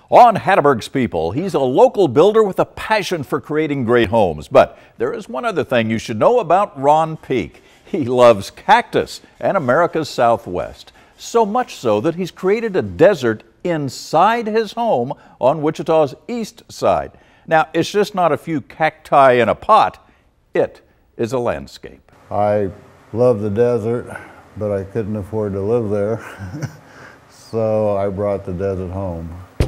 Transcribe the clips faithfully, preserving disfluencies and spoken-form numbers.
On Hatteberg's People, he's a local builder with a passion for creating great homes. But there is one other thing you should know about Ron Peake. He loves Cactus and America's Southwest. So much so that he's created a desert inside his home on Wichita's east side. Now, it's just not a few cacti in a pot. It is a landscape. I love the desert, but I couldn't afford to live there. So I brought the desert home.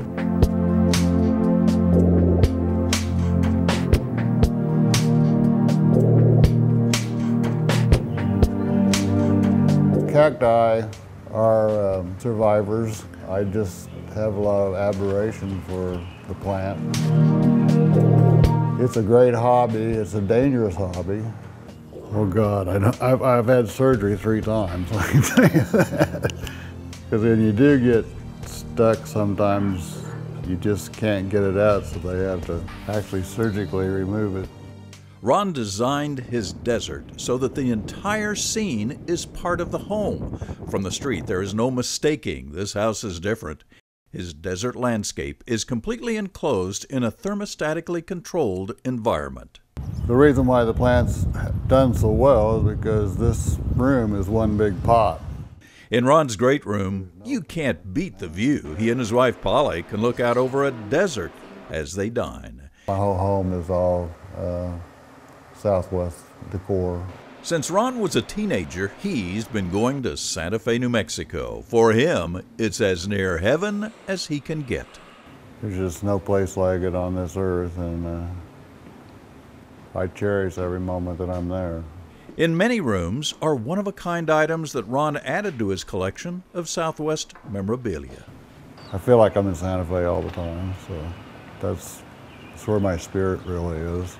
Cacti are um, survivors. I just have a lot of admiration for the plant. It's a great hobby. It's a dangerous hobby. Oh God, I know, I've, I've had surgery three times, I can tell you that. Because when you do get stuck, sometimes you just can't get it out, so they have to actually surgically remove it. Ron designed his desert so that the entire scene is part of the home. From the street, there is no mistaking this house is different. His desert landscape is completely enclosed in a thermostatically controlled environment. The reason why the plant's done so well is because this room is one big pot. In Ron's great room, you can't beat the view. He and his wife Polly can look out over a desert as they dine. My whole home is all uh, Southwest decor. Since Ron was a teenager, he's been going to Santa Fe, New Mexico. For him, it's as near heaven as he can get. There's just no place like it on this earth, and uh, I cherish every moment that I'm there. In many rooms are one-of-a-kind items that Ron added to his collection of Southwest memorabilia. I feel like I'm in Santa Fe all the time, so that's, that's where my spirit really is.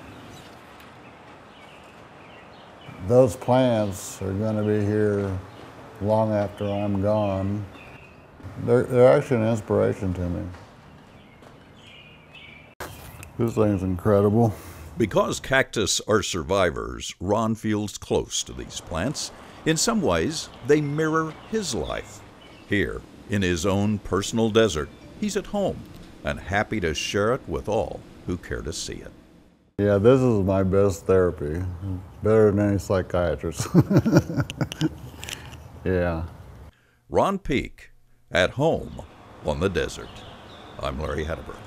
Those plants are going to be here long after I'm gone. They're, they're actually an inspiration to me. This thing's incredible. Because cactus are survivors, Ron feels close to these plants. In some ways, they mirror his life. Here, in his own personal desert, he's at home and happy to share it with all who care to see it. Yeah, this is my best therapy. Better than any psychiatrist. Yeah. Ron Peake, at home on the desert. I'm Larry Hatteberg.